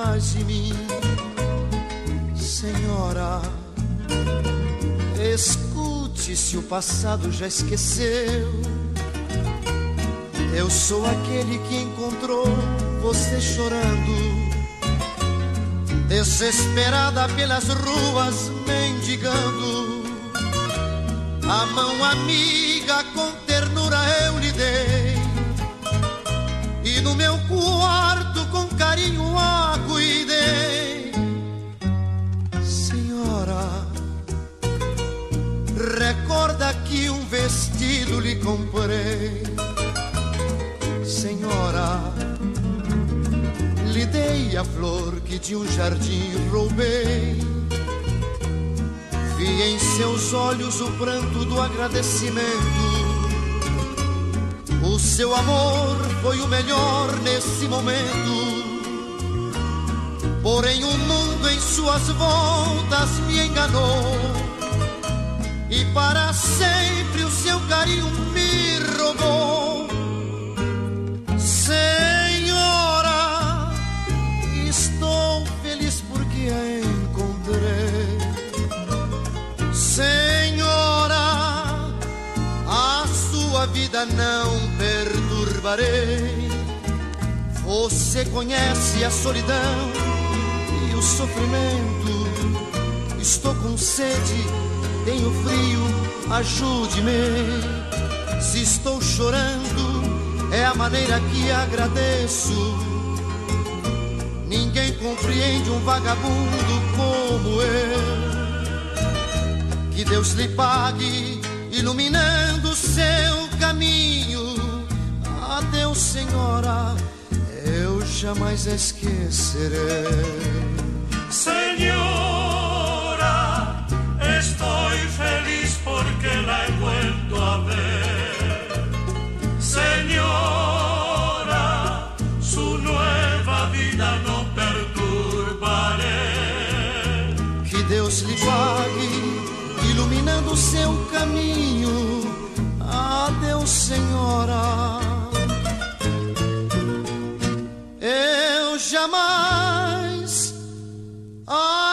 atrás de mim. Senhora, escute, se o passado já esqueceu. Eu sou aquele que encontrou você chorando, desesperada pelas ruas, mendigando. A mão amiga com ternura eu lhe dei, e no meu quarto com carinho a cuidei. Senhora, recorda que um vestido lhe comprei. Senhora, lhe dei a flor que de um jardim roubei. Vi em seus olhos o pranto do agradecimento. O seu amor foi o melhor nesse momento. Porém o mundo em suas voltas me enganou, e para sempre o seu carinho me roubou. Senhora, estou feliz porque a encontrei. Senhora, a sua vida não perturbarei. Você conhece a solidão e o sofrimento. Estou com sede, tenho frio, ajude-me. Se estou chorando, é a maneira que agradeço. Ninguém compreende um vagabundo como eu. Que Deus lhe pague, iluminando o seu caminho. Adeus, senhora, eu jamais esquecerei. Señora, estoy feliz porque la he vuelto a ver. Señora, su nueva vida no perturbaré. Que Deus lhe pague, iluminando o seu caminho. Adeus, senhora, eu jamais